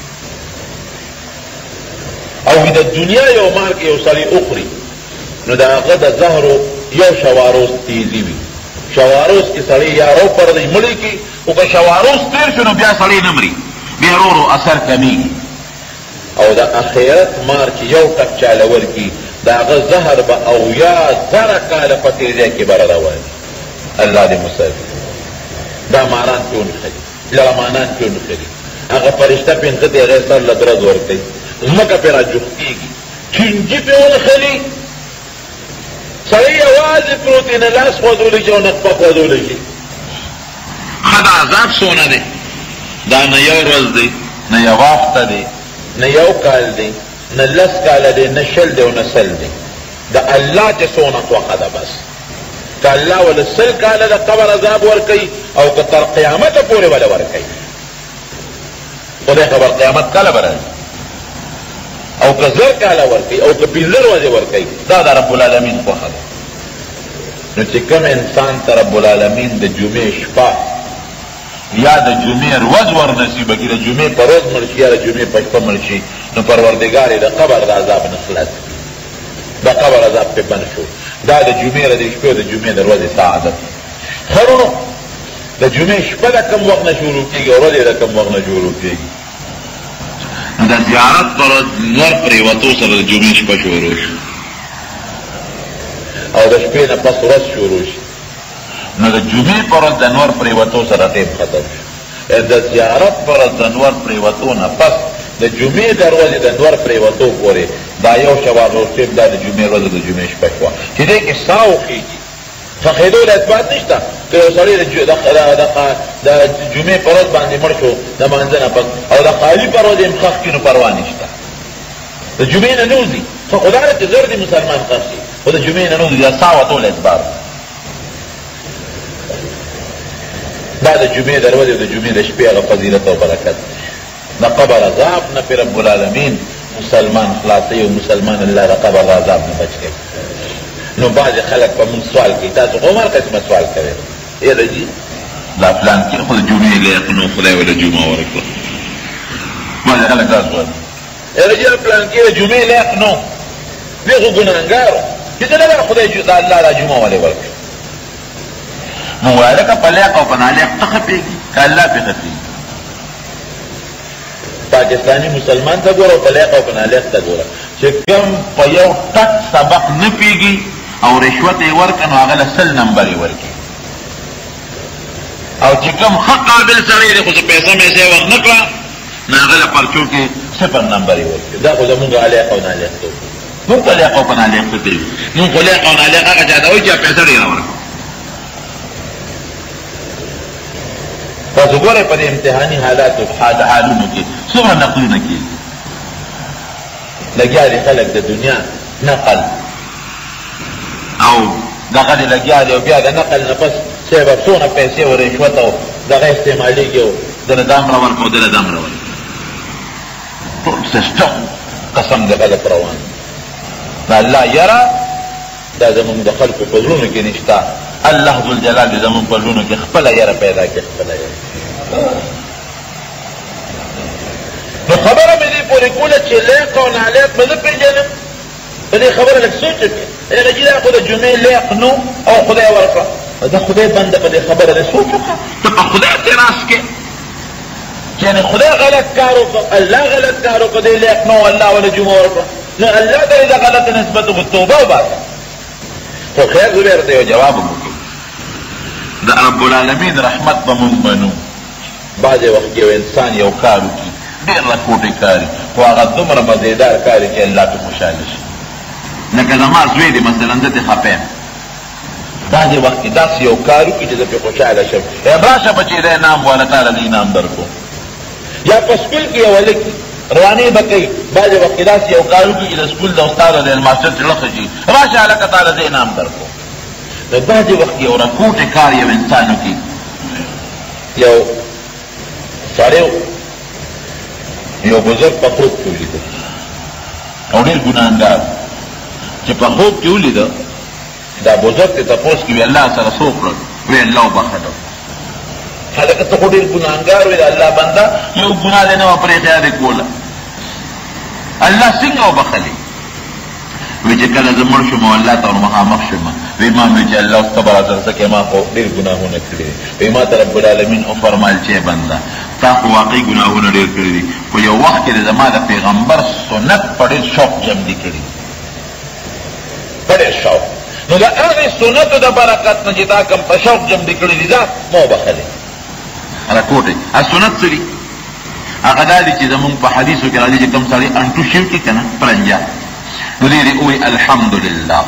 او د دنیا یو مار کې یو سړی اخري نو د هغه د زهرو یو شواروس تیزي وي شواروس کې سړی یا رو پر دی مړی کې او که شواروس تیر شو نو بیا سړی نه مري بیا ورو ورو اثر کمیږي او د اخرت مار چې یو ټک چاله ورکي د هغه زهر به اویا زره کاله په تېر ځای کې به روان الله دې مسافر دا ماران کیوں نښلي لړمانان کیوں نښلي هغه فرشته پنځه دی هغې سر له درز ورکوي ځمکه پرې راجوخ کېږي چینجي پرې ونښلي سړی یوازې پروت دی نه لاس خوځولی شي او نه خپه خوځولی شي ښه د عذاب څونه دی دا نه یو ورځ دی نه یو هفته دی نه یو کال دی نه لس کاله دی نه شل دی او نه سل دی د الله چې څونه خوښه ده بس که الله وله سل کاله د قبر عذاب ورکوي او که تر قیامته پورې وله ورکوي خدای خبر قیامت کله به راځي او که زر کاله ورکوي او که پنځه ورځې ورکوي دا د رب العالمین خوښه ده نو چې کوم انسان ته رب العالمین د جمعې شپه یا د جمعې ورځ ورنصیبه کړي د جمعې په ورځ مړ شي یا د جمعې په شپه مړ شي نو پروردګار یې د قبر د عذاب نه خلاص کړي دا قبر عذاب پہ بند شو. دا د جمعې د شپې د جمعې د ورځې سعادت. خرونو د جمعې شپه د کم وخت نه شروع کېږي او ورځې د کم وخت نه شروع کېږي. د زیارت پر نور پرېوتو سره د جمعې شپه شروع شي او د شپې نه پس ورځ شروع شي، نو د جمعې پر ورځ د نور پرېوتو سره ټیم ختم شي. د زیارت پر ورځ د نور پرېوتو نه پس د جمعې د ورځې د نور پرېوتو پورې دا یو شوال ورسیم، دا د جمعې ورځ د جمعې شپه شوه چې دې کې ساه وخېږي. خښېدو له اثبات نشته که یو سړی د جمعې په ورځ باندې مړ شو د مانځه نه پس او د خالي په ورځ یې خښ کړي نو پروا نشته. د جمعې نه نه وځي، خو خدا نه چې زر دې مسلمان خښ شي، خو د جمعې نه نه وځي، دا ساه وتو له اعتبار. دا د جمعې د ورځې د جمعې د شپې هغه فضیلت او برکت دی. نه قبر عذاب نه پې رب العالمین مسلمان خلاصوي او مسلمان الله د قبر د عذاب نه بچ کوي. نو بعضې خلک په مونږ سوال کوي، تاسو عمر قسمه سوال کوئ، یاره جي دا پلان کې خو د جمعې لایق نو خدای وله جمعه ورکړه. بعضې خلک دا سوال یاره جي دا پلان کې د جمعې لایق نو دی خو ګناهګار و چې څه نه خدای د الله دا جمعه ولې ورکړه. نو وایه لکه په لایق او په نالایق ته خفېږي که الله پې خفېږي. پاکستانی مسلمان ته ګوره او په لایق او په نالایق ته ګوره چې کوم په یو ټک سبق نه پېږي او رشوت یې ورکړه نو هغه له سل نمبر یې ورکړي، او چې کوم ښه قابل سړی دی خو چې پیسه میسه یې ورنه کړه نو هغه له پرچو کې صفر نمبر یې ورکړي. دا خو زمونږ لایق او نالایق ته مونږ په لایق او په نالایق ته پېږي. مونږ خو لایق او نالایق هغه چا ته وایي چې پیسه ډېره ورکړه. تاسو ګورئ په دې امتحاني حالاتو حالونو کې څومره نقلونه کېږي. لګیا دي خلک د دنیا نقل او دغه دې لګیا دي او بیا د نقل نه پس صاحب څونه پیسې او رشوت او دغه استعمالېږي او دله دا مړه ورکړه او دله دا مړه ورکړه. ټول سیسټم قسم د غلط روان. د الله یره دا زمونږ د خلکو په زړونو کې نشته. الله ذوالجلال دې زمونږ په زړونو کې خپله یره پیدا کړي، خپله یره. نو خبره مې دې پورې کوله چې لایق او نالایق به زه پېژنم. په دې خبره لږ سوچ وکړې. هغه چې دا خو د جمعې لایق نو او خدای ورکړه، دا خدای بنده په دې خبره دې سوچ وکړه. ته په خدای اعتراض کې چې یعنې خدای غلط کار وکړه، الله غلط کار وکړه، دې لایق نو الله وله جمعه ورکړه، نو الله ته یې دا غلطه نسبت وکړه، توبه وباسه. خو خیر زه بیا درته یو جواب وکړم. د رب العالمین رحمت به مونږ منو. بعضې وخت یو انسان یو کار وکړي ډېر راکوټې کاري خو هغه دومره مزېدار کاري چې الله پې خوشحاله شي. لکه زما زوی دی مثلا زه ترې خفه یم، بعضې وخت کې داسې یو کار وکړي چې زه پې خوشحاله شم. یم راشه بچې دی انعام والا تعالی دې انعام درکړو. یا په سکول کې یو هلک روانې به کوي، بعضې وخت کې داسې یو کار وکړي چې د سکول د استاد او د ماسټر زړه ښه شي، راشه هلکه تعالی دې انعام درکړو. نو بعضې وخت کې یو راکوټې کار یو انسان وکړي. یو سړی یو بزرګ په خوب کې ولیده او ډېر ګناهګار چې په خوب کې ولیده. دا بزرګ ته تپوس کې وي الله سره څه وکړل؟ وی الله وبخښه. هلکه ته خو ډېر ګناهګار وې د الله بنده، یو ګناه دې نه وه پرېښې دې کوله، الله څنګه وبخلې؟ وی چې کله زه مړ شم او الله ته ور مخامخ شم وی ما وی چې الله اوس ته به راته څه کوې؟ ما خو ډېر ګناهونه کړي دي. وی ما ته رب العالمین وفرمایل چې بنده تا خو واقعي ګناهونه ډېر کړي دي، خو یو وخت کې د زما د پیغمبر سنت په ډېر شوق جمدي کړي، په ډېر شوق. نو د هغې سنتو د برکت نه چې تا کوم په شوق جمدي کړي دي دا ما وبخلې. راکوټې سنت څه دي؟ هغه دا دي چې زمونږ په حدیثو کې راځي چې کوم سړی انټو شي وکړي که نه پرنجه نو دې دې ووایي الحمدلله،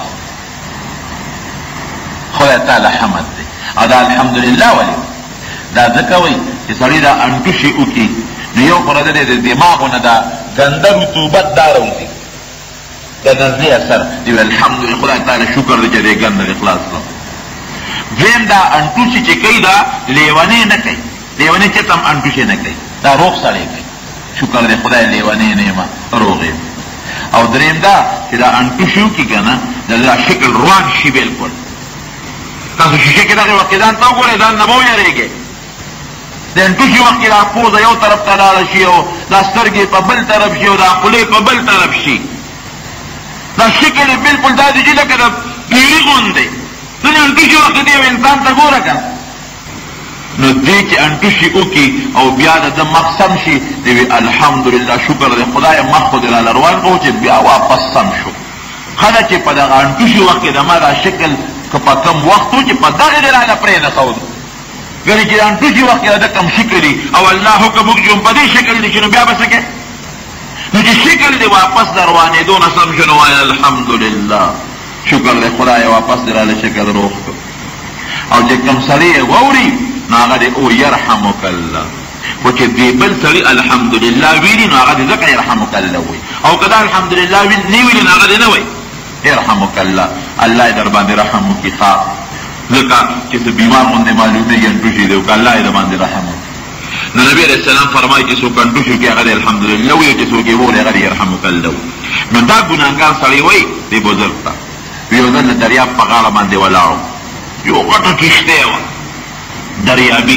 خدای تعالی حمد دی. او دا الحمدلله ولې دا ځکه وایي چې سړی دا انټو شي وکړي نو یو خو د دې د دماغو نه دا ګنده رطوبت دا راوځي، د نزلې اثر دی. الحمدلله خدای تعالی شکر دی چې دې ګنده دې خلاص کړه. دویم دا انټو شي چې کوي دا لیونې نه کوي، لیونې چې ته هم انټو شي نه کوي، دا روغ سړی کوي. شکر دی خدای لیونې نه یم روغ یم. او دریم دا چې دا انټو شي وکړي که نه دا شکل روان شي بلکل. تاسو شیشه کې دغې وخت کې ځان ته وګورئ، ځان نه به ویرېږئ. د انټو شي وخت کې دا پوزه یو طرف ته لاړه شي او دا سترګې په بل طرف شي او دا خولې په بل طرف شي دا شکل یې بالکل دا دی چې لکه د پیري غوندې ځینې انټوشي وخت دی یو انسان ته ګوره که نو دې چې انټوشي وکړي او بیا د ده مخ سم شي دی وي الحمدلله شکر دی خدای مخ خو دې راله روان کړو چې بیا واپس سم شو. ښه ده چې په دغه انټوشي وخت کې د ما دا شکل که په کم وخت و چې په دغې دې راله پرېنښود ګنې چې د انټوشي وخت کې د ده کم شکل دي او الله حکم وکړي چې په دې شکل دي چې نو بیا به څه کوې نو چې شکل دې واپس د روانېدو نه سم شو نو وایه الحمدلله شکر دی خدای واپس دې راله شکل روغ کړو. او چې کوم سړی یې واوري نو هغه دې او یرحمک الله خو چې دې بل سړي الحمدلله ویلي نو هغه دې ځکه یرحمک الله وایي او که دا الحمدلله نه ویلي نو هغه دې نه وایي یرحمک الله الله یې در باندې رحم وکړي ښه ځکه چې څه بیمار غوندې معلومېږي انټوشي دی که الله یې د باندې رحم وکړي. نو نبی علیہ السلام فرمایي چې څوک انټوشي وکړي هغه دې الحمدلله وایي چې څوک یې ووري هغه دې یرحمک الله وایي. نو دا ګناهګار سړی وایي دې بزرګ ته یو ځل د دریاب په غاړه باندې ولاړو یو غټه کښتۍ وه دریابي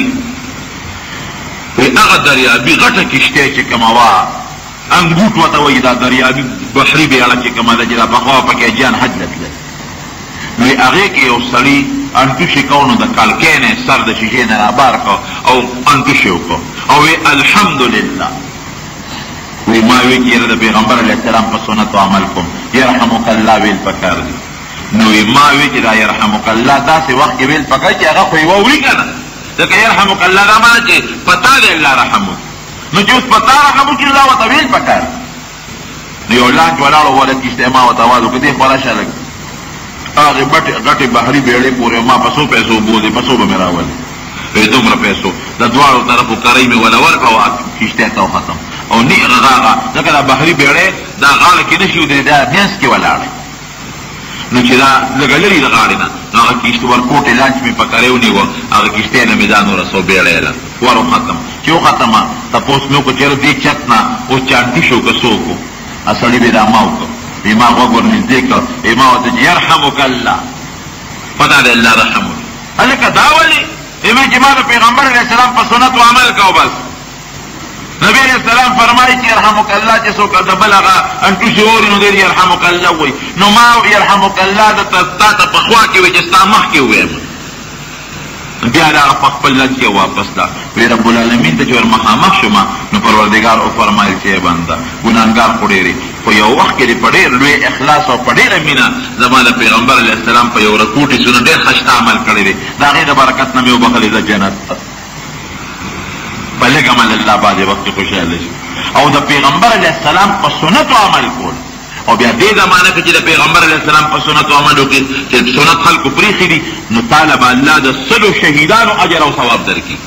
وی هغه دریابي غټه کښتۍ چې کومه وه انګوټ ورته وایي دا دریابي بحري بیړه چې کومه ده چې دا پخوا پکې جان حج له تلل نو هغې کې یو سړي انټوشي کو نو د کالکۍ نه سر د شیشې نه رابار کړ او انټوشي وکړ او وی الحمدلله وی ما وی چې یاره د پیغمبر علیه السلام په سنتو عمل کوم یرحمک الله ویل پکار دی. نو ما وی چې دا یرحمک الله داسې وخت کې ویل پکار چې هغه خو یې واوري که نه ځکه یرحمک الله دا معنی چې پتا دی الله رحم وکړي نو چې اوس پتا رحم وکړي الله ورته ویل پکار نو یو لانچ ولاړو وله کښتۍ ما ورته آواز وکړه دې خوا راشه لږ هغې غټې بحري بیړۍ پورې ما په څو پیسو بولې په څو به مې راولې وی دومره پیسو د دواړو طرفو کرۍ مې وله ورکړه او کښتۍ ته وختم او نیغه غاغه ځکه دا بحري بیړۍ دا غاړه کې نه شي ودرېدی دا منځ کې ولاړی نو چې دا لږه لرې د غاړې نه نو هغه کښتۍ ورکوټې لانچ مې په کرۍ ونیوه هغه کښتۍ نه مې ځان ورسو بیړۍ له ور وختم چې وختمه تپوس مې وکړو چېرې دې چت نه اوس چانټي شو که څوک و سړي به دا ما وکړو وی ما غوږ ور نږدې کړ وی ما ورته چې یرحمک الله پتا دی الله رحم وکړي هلکه دا ولې وی چې ما د پیغمبر علیه السلام په سنتو عمل کو بس نبی علیہ السلام فرمایي چې یرحمک الله چې څوک د بل هغه انټوشي اوري نو دی یرحمک الله وایي نو ما یرحمک الله درته تا ته په خوا کې وي چې ستا مخکې ووایم بیا د هغه په خپل لږ کې واپس ده وی رب العالمین ته چې ور مخامخ شوم نو پروردګار وفرمایل چې ای بنده ګناهګار خو ډېر خو یو وخت کې په ډېر لوی اخلاص او په ډېره مینه زما د پیغمبر علیه السلام په یو رکوټې سونه ډېر ښایسته عمل کړی دی د هغې د برکت نه مې وبخلې زه جنت په لږ عمل الله بعضې وخت کې خوشحاله شي او د پیغمبر علیه السلام په سنتو عمل کول او بیا دې زمانه کې چې د پیغمبر علیه السلام په سنتو عمل وکړي چې سنت خلکو پرېښي دي نو تعالی به الله د سلو شهیدانو اجر او ثواب درکړي.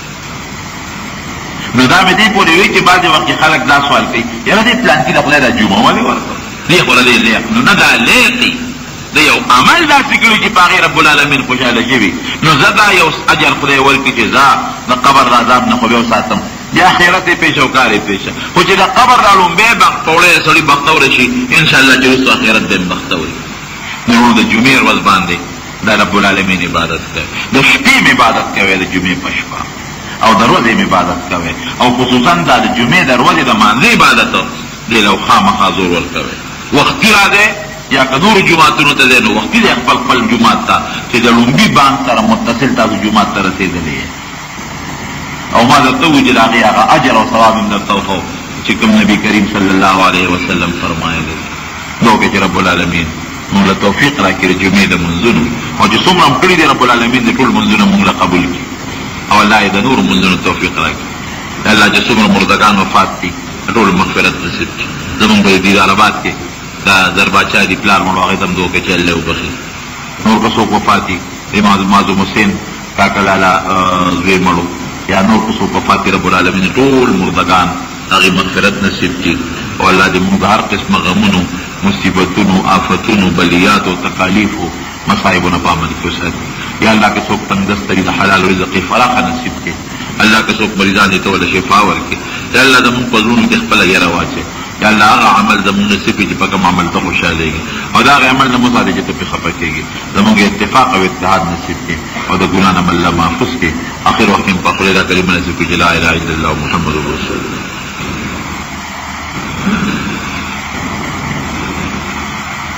نو دا مې دې پورې وي چې بعضې وخت کې خلک دا سوال کوي یاره دې پلانکي د خدای دا جمعه ولې ورکړه دې خو له دې لیق نو نه دا لیقي د یو عمل داسې کړي چې په هغې رب العالمین خوشحاله شوي نو زه دا یو اجر خدای ورکړي چې زه د قبر د عذاب نه خو بیا وساتم بیا آخرت یې پېښه او کار یې پېښه خو چې د قبر را لومبی بختوړی سړي بختوری شي انشاءالله چې وروستو آخرت به یې بختوري نو د جمعې ورځ باندې د رب العالمین عبادت کوي د شپې م عبادت کوي د جمعې په شپه او د ورځې م عبادت کوي او خصوصا دا د جمعې د ورځې د مانځه عبادت دې له خامخا زور ورکوي وختي را دی یا که نورو جوماتونو ته دی نو وختي دی خپل خپل جومات ته چې د لومبي بانک سره متصل تاسو جومات ته رسېدلی یې او ما درته ووایي چې د هغې هغه اجر او ثواب هم درته وښو چې کوم نبي کریم صلی الله علیه وسلم فرمایلی دا وکړه چې رب العالمین موږ له توفیق راکړي د جمعې د منځونو او چې څومره هم کړي دي رب العالمین د ټول منځونه موږ له قبول کړي او الله یې د نورو منځونو توفیق راکړي الله چې څومره مردګان وفات دي ټول مغفرت نصیب کړي زمونږ په دیدار آباد کې دا زرباچا دي پلار مړو هغې ته هم دوکې چې الله وبخي نور که څوک وفات دي امام معظم حسین کاکا لالا زوی مړو یا نور که څوک وفات دي رب العالمین ټول مردګان هغې مغفرت نصیب کړي او الله دې موږ هر قسمه غمونو مصیبتونو آفتونو بلیاتو تکالیفو مصائبونه په امن کې وساتي یا الله که څوک تنګستري د حلال رزق فراخه نصیب کړي الله که څوک مریضان دي ته وله شفا ورکړي یا الله زمونږ په زړونو کې خپله یره واچوي یا الله هغه عمل زمونږ نصیب کړي چې په کوم عمل ته خوشحالېږي او د هغې عمل نه مو ساتي چې ته پرې خفه کېږي زمونږ اتفاق او اتحاد نصیب کړي او د ګناه نه مو الله محفوظ کړي آخر وخت کې مو په خولې دا کلمه نصیب کړي چې لا اله الا الله محمد رسول الله. 嗯。 الله. 嗯。 الله. 嗯。 الله. 嗯。 الله. 嗯。 الله. 嗯。 الله. الله.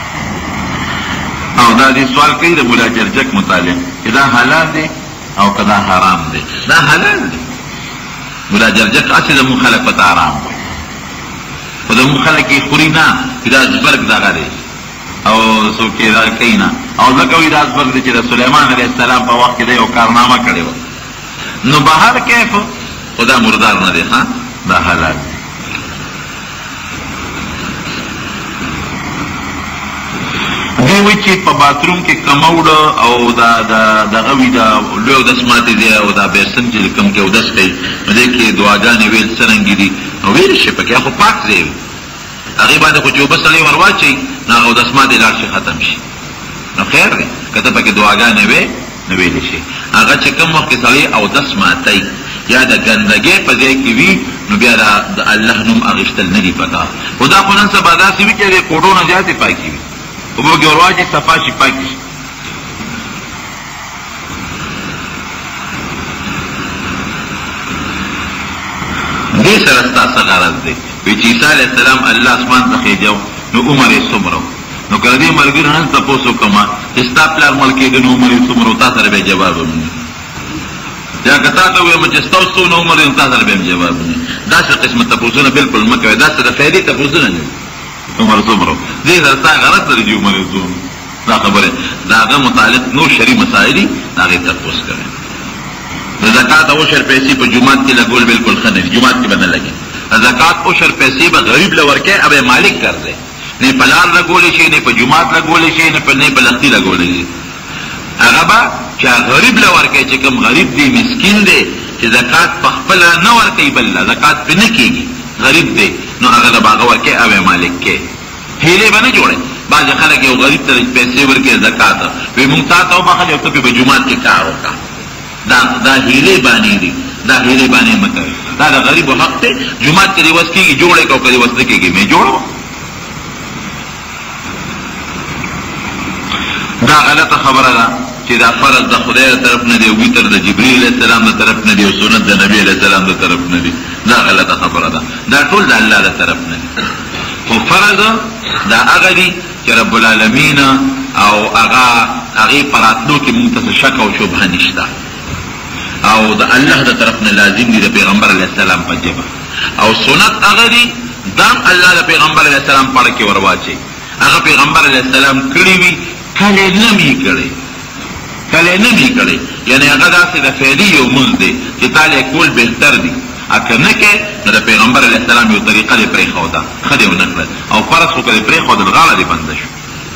او دا دې سوال کوي د مولا جرجک متعلق چې دا حلال دی او که دا حرام دی. دا حلال دی. مولا جرجک هسې زموږ خلک په ته حرام وایي، خو زموږ خلک یې خوري نه چې دا زبرګ دغه دی او څوک یې دا کوي نه، او ځکه وایي دا زبرګ دی چې د سلیمان علیه السلام په وخت کې دی یو کارنامه کړې وه. نو بهر کیف خو دا مردار نه دی، ښه دا حلال دی. دی وی چې په باتروم کې کموډه او دا دغه وي دا لوی اودس ماتې دی او دا بیسن چې کوم کې اودس کوي نو دې کې دعاګانې ویل څرنګې دي نو ویل شي پکې، خو پاک دی هغې باندې خو چې اوبه سړی ور واچوي نو هغه اودس ماتې لاړ شي ختم شي، نو خیر دی که ته پکې دعاګانې وې نو ویلی شي. هغه چې کوم وخت کې سړی اودس ماتی یا د ګندګۍ په ځای کې وي نو بیا د الله نوم اخیستل نه دي پکار. خو دا خو نن سبا داسې وي چې د کوټو نه زیاتې پاکې وي، اوبه کې ور واچوي صفا شي پاکې شي. دې سره ستا څه غرض دی؟ وایي چې عیسی علیه السلام الله اسمان ته خېجو نو عمر یې څومره و؟ نو که د دې ملګرو نن تپوس وکړمه چې ستا پلار مړ کېږي نو عمر یې څومره و، تا سره به یې جواب ومني. یا که تا ته ووایم چې ستا اوس څونه عمر دی نو تا سره به یې جواب ومني. داسې قسمه تپوسونه بلکل مه کوئ، داسې د فایدې تپوسونه نه وي. عمر څومره و؟ دې سره ستا غرض لري چې عمر یې څومره. دا خبره د هغه متعلق نور شرعي مسایل دي د هغې تپوس کوئ. د زکات او عشر پیسې په جومات کې لګول بالکل ښه نه دي، جومات کې به نه لګي. زکات عشر پیسې به غریب له ورکوي، اب یې مالک ګرځي، نه په لار لګولی شي، نه په جومات لګولی شي، نه په نه په لښتي لګولی شي. هغه به چې غریب له ورکوي، چې کوم غریب دی مسکین دی چې زکات په خپله نه ورکوي بل له زکات پرې نه کېږي، غریب دی نو هغه له به هغه ورکوي، اب یې مالک کوي. هیلې به نه جوړوي. بعضې خلک یو غریب ته پیسې ورکوي زکات، وایي مونږ تا ته وبخلې او ته پې په جومات کې کار وکړه. دا دا هیلې بانې دي، دا هیلې بانې مه کوئ. دا د غریبو حق دی. جومات کې دې وس کېږي جوړ یې که که دې وس نه کېږي مې جوړوه. دا غلطه خبره ده چې دا فرض د خدای له طرف نه دی او وتر د جبریل علیه السلام د طرف نه دی او سنت د نبي علیه السلام د طرف نه دی. دا غلطه خبره ده. دا ټول د الله له طرف نه دی. خو فرض دا هغه دي چې رب العالمین او هغه هغې په راتلو کې مونږ ته څه شک او شبهه نشته، او د الله د طرف نه لازم دي د پیغمبر علیه السلام په ژبه. او سنت هغه دي دام الله د پیغمبر علیه السلام پړه کې ور واچوي. هغه پیغمبر علیه السلام کړي وي، کله یې نه وي کړی، کله یې نه وي کړی. یعنې هغه داسې د فعلي یو مونځ دی چې تا له کول بهتر دي. که نه کې نو د پیغمبر علیه السلام یو طریقه دې پرېښوده، ښه دې ونه کړل، او فرض خو که دې پرېښودل غاړه دې بنده شو.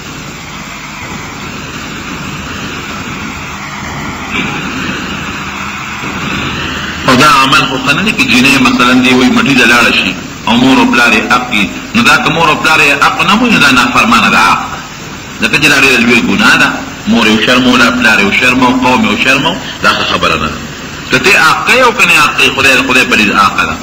او دا عمل خو ښه نه دی که جینۍ مثلا دې وایي مټي ته لاړه شي او مور او پلار یې حق وي، نو دا که مور او پلار یې حق نه وایي نو دا نافرمانه ده، حق ده، ځکه چې دا ډېره لویه ګناه ده. مور یې وشرموله، پلار یې وشرمو، قوم یې وشرمو، دا ښه خبره نه ده. که ته حقه یې او که نه حقه یې، خدای خدای په دې حقه ده.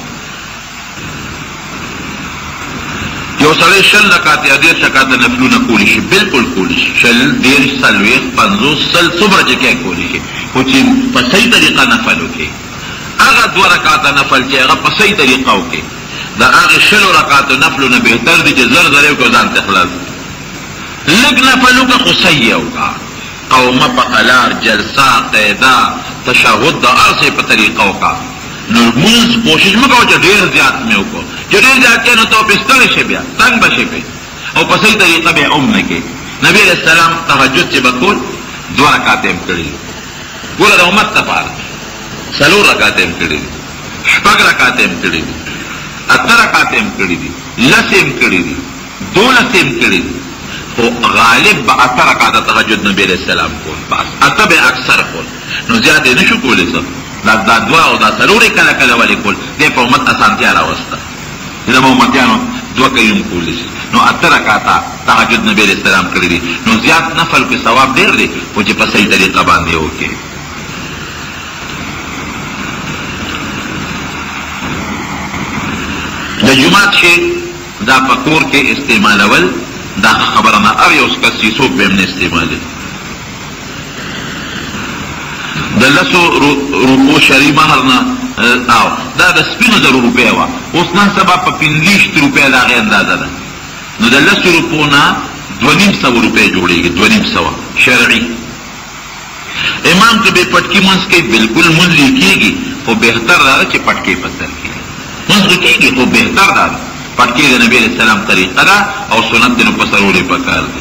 یو سړی شل رکعات یا دېرش رکعاته نفلونه کولی شي، بلکل کولی شي. شل، دېرش، څلوېښت، پنځوس، سل، څومره چې کې کولی شي، خو چې په صحیح طریقه نفل وکړي. هغه دوه رکعاته نفل چې هغه په صحیح طریقه وکړي، د هغې شلو رکعاتو نفلو نه بهتر دي چې زر زر یې وکړو ځان ته خلاص. لږ نفل وکړه خو صحیح یې وکړه، قومه په قلار، جلسه، قاعده، تشهد د هر څه په طریقه وکړه. نو مونځ کوشش مه کوه چې ډېر زیات مې وکړو، چې ډېر زیات کړې نو ته پې ستړی شې، بیا تنګ به شې پې، او په صحیح طریقه بیا هم نه کې. نبي علیه السلام تهجد چې به کول دوه رکعاته یې کړي دي. ګوره د امت لپاره څلور رکعاته یې کړي دي، شپږ رکعاته یې کړي دي، اته رکعاته یې کړي دي، لس یې کړي دي، دولس یې کړي دي. خو غالب به اته رکعاته تهجد نبي علیه السلام کول، بس اته به اکثر کول، نو زیات یې نشو کولی. څه دا دا دوه او دا څلور یې کله کله ولې کول، دې په امت اسانتیا راوسته. زموږ امتیانو دوه کوي هم کولی شي. نو اته رکعاته تهجد نبي علیه السلام کړي دي. نو زیات نفل کې ثواب ډېر دی، خو چې په صحیح طریقه باندې وکړي. د جومات شی دا په کور کې استعمالول دا خبره نه، هر یو کس چې څوک به هم نه استعمالوي. د لسو روپو شرعي مهر نه او دا د سپینو زرو روپۍ وه، اوس نن سبا په پنځویشت روپۍ د هغې اندازه ده. نو د لسو روپو نه دو نیم سو روپے جوڑेगी دو نیم سو شرعی امام که بے پٹکی منز کے بالکل منز لیکیگی خو بہتر دارا چه پٹکی پتر کی منز لیکیگی خو بہتر دارا پٹکی دا نبی علیہ السلام طریقہ دا او سنت دنو پسروڑے پکار دی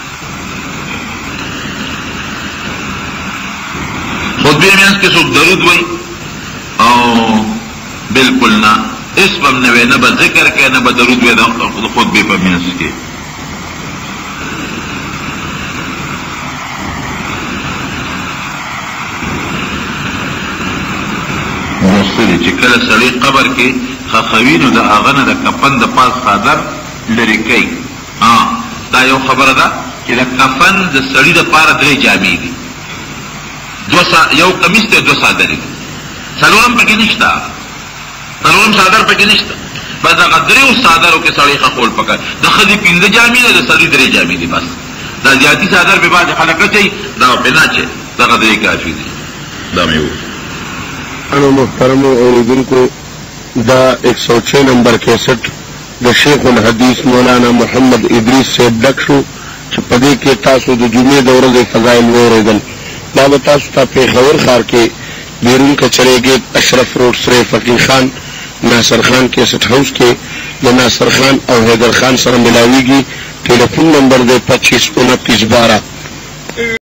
خطبے میں اس کے سوک درود وئی او بالکل نا اس پم نوے نبا ذکر کے نبا درود وئی دا خطبے پم میں اس کے مصری چکل سڑی قبر کے خخوینو دا آغن دا کفن دا پاس خادر لرکی ہاں دا یو خبر دا کہ دا کفن دا سڑی دا پارا درے جامی دی دو سا یو کمیس تے دو سادر دی سلورم پکی نشتا سلورم سادر پکی نشتا بس دا قدرے اس سادروں کے سڑی خخول پکا دا خدی پین دا جامی دا سڑی درے جامی دی بس دا زیادی سادر پہ بعد خلق چاہی دا پینا چاہی دا قدرے کافی دی دا میو انو محترم اوریدن کو دا ایک سو چھ نمبر کیسٹ دا شیخ الحدیث مولانا محمد ادریس سے ڈکشو چپدے کے تاسو دا جمعے دورد فضائل ووریدن دا بتاسو تا پیخور خار کے بیرون کا چلے گے اشرف روڈ سرے فقیر خان ناصر خان کیسٹ ہاؤس کے دا ناصر خان اور حیدر خان سر ملاوی گی ٹیلیفون نمبر دے پچیس انتیس بارہ